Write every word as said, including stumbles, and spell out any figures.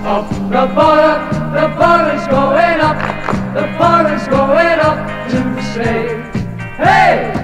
up the bar, the bar is going up, the bar is going up to stay. Hey!